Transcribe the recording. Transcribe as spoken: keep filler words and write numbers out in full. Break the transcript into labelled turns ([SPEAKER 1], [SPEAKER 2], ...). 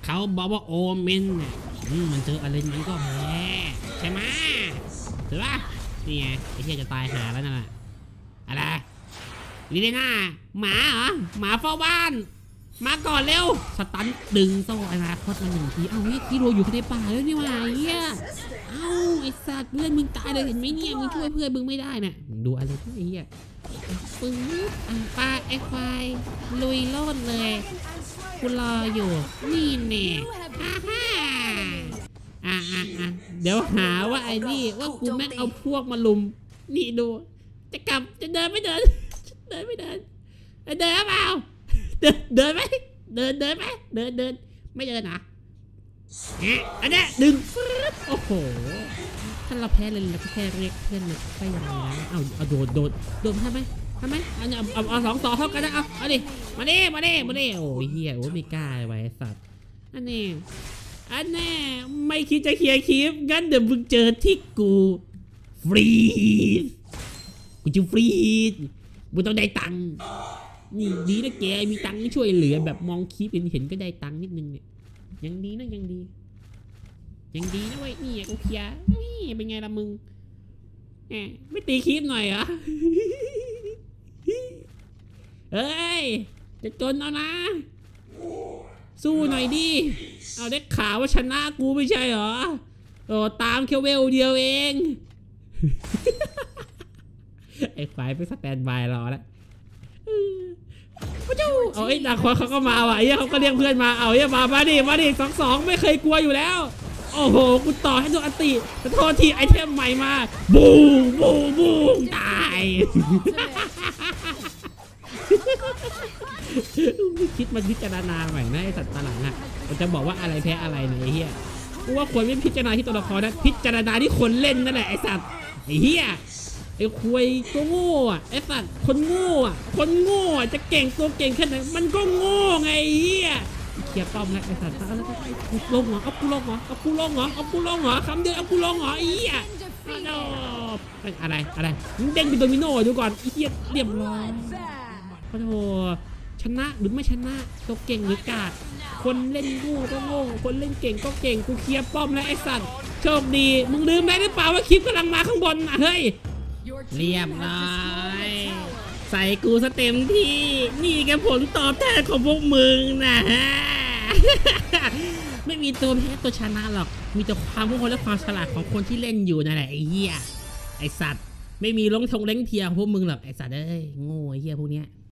[SPEAKER 1] เขาบอกว่าโอเมนเนี่ยมันเจออะไรมันก็แพ้ใช่ไหมถือว่านี่ไงไอ้เหี้ยจะตายหาแล้วนั่นแหละอะไรลิเดน่าหมาเหรอหมาเฝ้าบ้านมาก่อนเร็วสตันดึงโซ่อนาคตมาหนึ่งทีเอ้านี่ที่โรอยู่ในป่าแล้วนี่ว่าไอ้เหี้ยเอ้าไอ้สัตว์เพื่อนมึงตายเลยเห็นไหมเนี่ยมึงช่วยเพื่อนมึงไม่ได้น่ะดูอะไรพวกไอ้เหี้ยปื๊ดอ่ะปลาไอ้ควายลุยโลดเลยกูรออยู่นี่แน่ฮ่าฮ่าอ่ะอ่ะอ่ะเดี๋ยวหาว่าไอ้นี่ว่ากูแม่งเอาพวกมาลุมนี่ดูจะกลับจะเดินไม่เดินเดินไม่เดินเดินเปล่าเดินเดินไหมเดินเดินไหมเดินเดินไม่เดินนะอันนี้ดึงโอ้โหถ้าเราแพ้เลยเราแค่เรียกเพื่อนมาไปยังไงนะเอาเอาโดดโดดโดดทำไหมทำไหมเอาเอาเอาสองต่อเท่ากันนะเอาเอาดิมาดิมาดิมาดิโอ้ยเฮียโอ้ไม่กล้าไว้สัตว์อันนี้อันแน่ไม่คิดจะเคลียร์คลิปงั้นเดี๋ยวมึงเจอที่กูฟรีกูจะฟรีมึงต้องได้ตังค์นี่ดีนะแกมีตังค์ช่วยเหลือแบบมองคลิปเห็นก็ได้ตังค์นิดนึงเนี่ยยังดีนะยังดียังดีนะเว้ยนี่กูเคลียร์นี่เป็นไงล่ะมึงแหมไม่ตีคลิปหน่อยเหรอเฮ้ยจะจนเอานะสู้หน่อยดิเอาได้ข่าวว่าชนะกูไม่ใช่เหรอโอ้ตามแค่เวลเดียวเองไอ้ควายไปสแตนบายรอแล้วเอาไอ้ดาคอนเขาก็มาว่ะไอ้เขาก็เรียกเพื่อนมาเอาไอ้มามาดิมาดิสองสองไม่เคยกลัวอยู่แล้วโอ้โหกูต่อให้โดนอันติแต่โทษทีไอเทมใหม่มาบูมบูมบูมตายคิดมาพิจารณาใหม่นะไอสัตว์ตาหลังอ่ะมันจะบอกว่าอะไรแพ้อะไรเนี่ยไอ้เหี้ยกูว่าควรไม่พิจารณาที่ตัวละครนะพิจารณาที่คนเล่นนั่นแหละไอสัตว์ไอเหี้ยไอ้ควยตัวโง่อะไอ้สัตว์คนโง่อะคนโง่จะเก่งตัวเก่งแค่ไหนมันก็โง่ไงเฮียเขียป้อมแล้วไอ้สัตว์แล้วกูลงเหรอเอากูลงเหรอเอากูลงเหรอเอากูลงเหรอคำเดียวเอากูลงเหรอไอ้เหี้ยอะไรอะไรเด้งเป็นโดมิโน่ดูก่อนไอ้เหี้ยเรียบร้อยโอ้โหชนะหรือไม่ชนะตัวเก่งหรือกาดคนเล่นโง่ก็โง่คนเล่นเก่งก็เก่งกูเคลียร์ป้อมแล้วไอ้สัตว์โชคดีมึงลืมได้หรือเปล่าว่าคลิปกำลังมาข้างบนอ่ะเฮ้ยเรียบร้อยใส่กูซะเต็มที่นี่แกผลตอบแทนของพวกมึงนะฮะ ไม่มีตัวแพ้ตัวชนะหรอกมีแต่ความมุ่งมั่นและความฉลาดของคนที่เล่นอยู่นั่นแหละไอ้เหี้ยไอ้สัตว์ไม่มีล้งทงเล้งเทียของพวกมึงหรอกไอ้สัตว์เอ้ยโง่ไอ้เหี้ยพวกเนี้ย